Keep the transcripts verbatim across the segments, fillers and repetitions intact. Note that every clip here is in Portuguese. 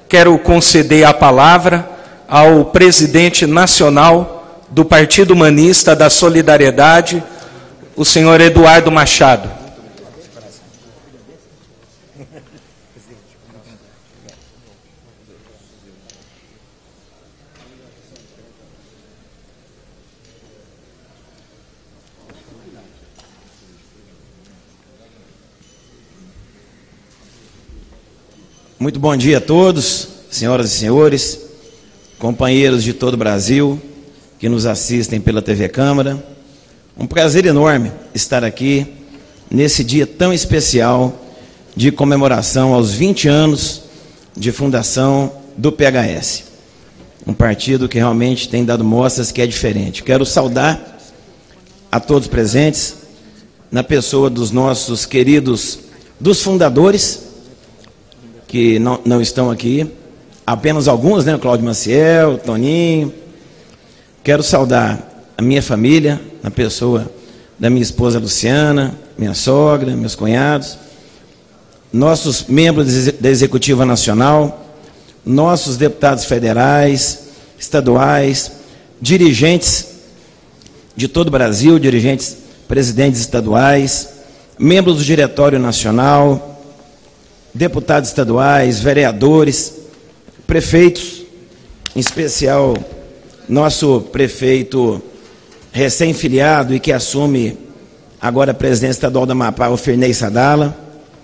quero conceder a palavra ao presidente nacional do Partido Humanista da Solidariedade, o senhor Eduardo Machado. Muito bom dia a todos, senhoras e senhores, companheiros de todo o Brasil que nos assistem pela T V Câmara. Um prazer enorme estar aqui nesse dia tão especial de comemoração aos vinte anos de fundação do P H S. Um partido que realmente tem dado mostras que é diferente. Quero saudar a todos presentes, na pessoa dos nossos queridos, dos fundadores, que não, não estão aqui, apenas alguns, né? O Cláudio Maciel, o Toninho. Quero saudar a minha família, na pessoa da minha esposa Luciana, minha sogra, meus cunhados, nossos membros da Executiva Nacional, nossos deputados federais, estaduais, dirigentes de todo o Brasil, dirigentes, presidentes estaduais, membros do Diretório Nacional, deputados estaduais, vereadores, prefeitos, em especial nosso prefeito recém-filiado e que assume agora a presidência estadual da Amapá, o Firnei Sadala,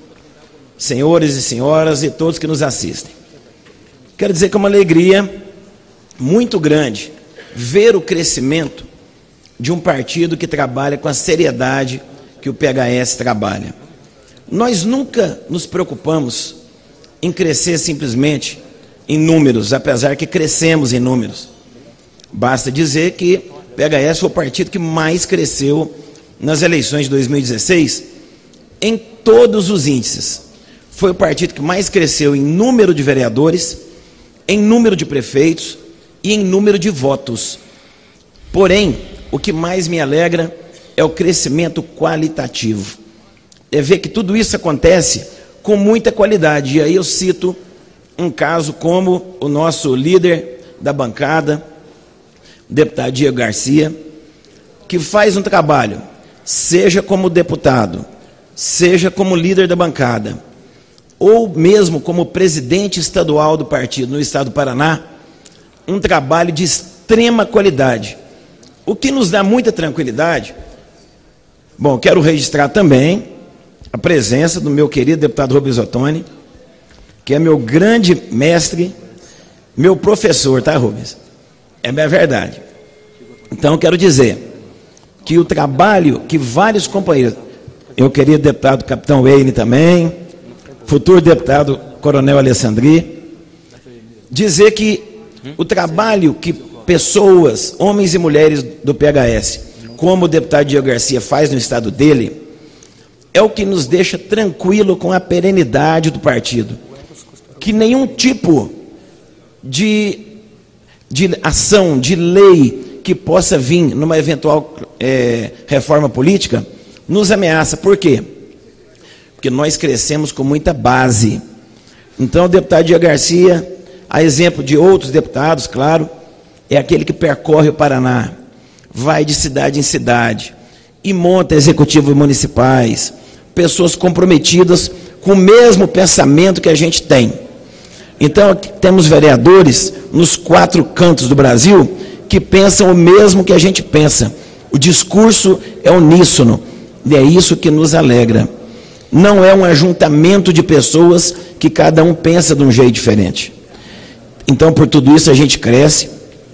senhores e senhoras e todos que nos assistem. Quero dizer que é uma alegria muito grande ver o crescimento de um partido que trabalha com a seriedade que o P H S trabalha. Nós nunca nos preocupamos em crescer simplesmente em números, apesar que crescemos em números. Basta dizer que o P H S foi o partido que mais cresceu nas eleições de dois mil e dezesseis, em todos os índices. Foi o partido que mais cresceu em número de vereadores, em número de prefeitos e em número de votos. Porém, o que mais me alegra é o crescimento qualitativo. É ver que tudo isso acontece com muita qualidade. E aí eu cito um caso como o nosso líder da bancada, o deputado Diego Garcia, que faz um trabalho, seja como deputado, seja como líder da bancada, ou mesmo como presidente estadual do partido no estado do Paraná, um trabalho de extrema qualidade. O que nos dá muita tranquilidade. Bom, quero registrar também a presença do meu querido deputado Rubens Ottoni, que é meu grande mestre, meu professor, tá, Rubens? É verdade. Então, quero dizer que o trabalho que vários companheiros, meu querido deputado Capitão Weine também, futuro deputado Coronel Alessandri, dizer que o trabalho que pessoas, homens e mulheres do P H S, como o deputado Diego Garcia faz no estado dele, é o que nos deixa tranquilo com a perenidade do partido. Que nenhum tipo de, de ação, de lei que possa vir numa eventual é, reforma política, nos ameaça. Por quê? Porque nós crescemos com muita base. Então, o deputado Diego Garcia, a exemplo de outros deputados, claro, é aquele que percorre o Paraná, vai de cidade em cidade e monta executivos municipais, pessoas comprometidas com o mesmo pensamento que a gente tem. Então, temos vereadores nos quatro cantos do Brasil que pensam o mesmo que a gente pensa. O discurso é uníssono, e é isso que nos alegra. Não é um ajuntamento de pessoas que cada um pensa de um jeito diferente. Então, por tudo isso, a gente cresce,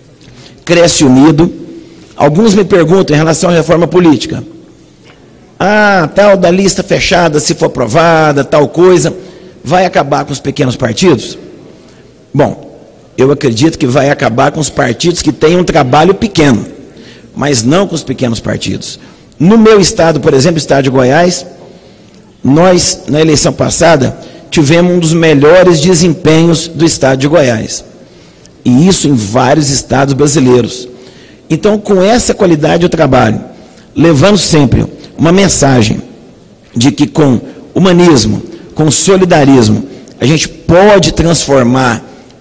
cresce unido. Alguns me perguntam em relação à reforma política. Ah, tal da lista fechada, se for aprovada, tal coisa, vai acabar com os pequenos partidos? Bom, eu acredito que vai acabar com os partidos que têm um trabalho pequeno, mas não com os pequenos partidos. No meu estado, por exemplo, o estado de Goiás, nós, na eleição passada, tivemos um dos melhores desempenhos do estado de Goiás. E isso em vários estados brasileiros. Então, com essa qualidade do trabalho, levando sempre uma mensagem de que com humanismo, com solidarismo, a gente pode transformar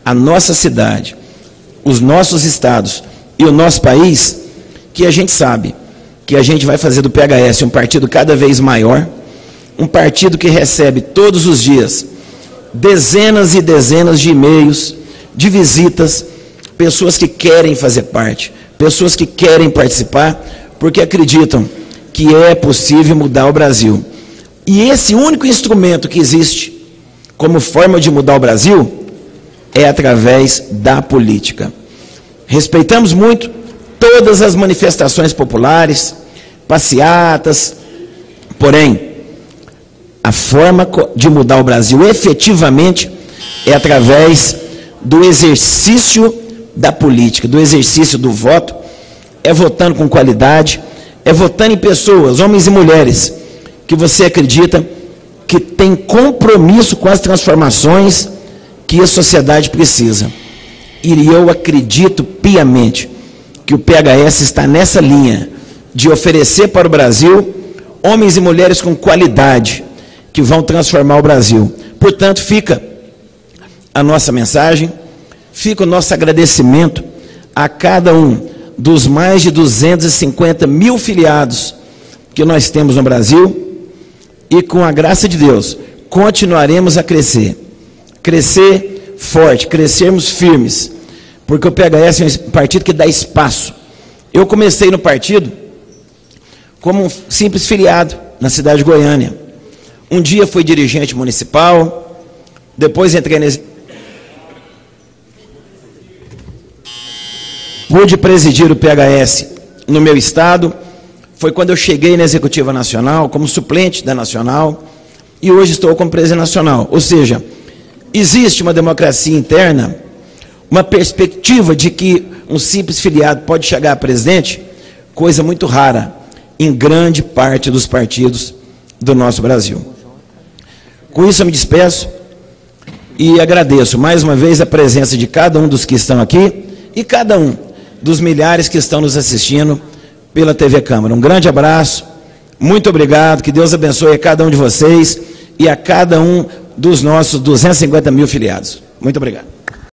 a nossa cidade, os nossos estados e o nosso país, que a gente sabe que a gente vai fazer do P H S um partido cada vez maior, um partido que recebe todos os dias dezenas e dezenas de e-mails, de visitas, pessoas que querem fazer parte, pessoas que querem participar, porque acreditam que é possível mudar o Brasil. E esse único instrumento que existe como forma de mudar o Brasil é através da política. Respeitamos muito todas as manifestações populares, passeatas, porém, a forma de mudar o Brasil efetivamente é através do exercício da política, do exercício do voto, é votando com qualidade, é votando em pessoas, homens e mulheres, que você acredita que tem compromisso com as transformações que a sociedade precisa. E eu acredito piamente que o P H S está nessa linha de oferecer para o Brasil homens e mulheres com qualidade que vão transformar o Brasil. Portanto, fica a nossa mensagem, fica o nosso agradecimento a cada um dos mais de duzentos e cinquenta mil filiados que nós temos no Brasil, e com a graça de Deus, continuaremos a crescer. Crescer forte, crescermos firmes, porque o P H S é um partido que dá espaço. Eu comecei no partido como um simples filiado na cidade de Goiânia. Um dia fui dirigente municipal, depois entrei nesse... Pude presidir o P H S no meu estado. Foi quando eu cheguei na Executiva Nacional, como suplente da Nacional, e hoje estou como presidente nacional. Ou seja, existe uma democracia interna, uma perspectiva de que um simples filiado pode chegar a presidente, coisa muito rara em grande parte dos partidos do nosso Brasil. Com isso eu me despeço e agradeço mais uma vez a presença de cada um dos que estão aqui e cada um dos milhares que estão nos assistindo pela T V Câmara. Um grande abraço, muito obrigado, que Deus abençoe a cada um de vocês e a cada um dos nossos duzentos e cinquenta mil filiados. Muito obrigado.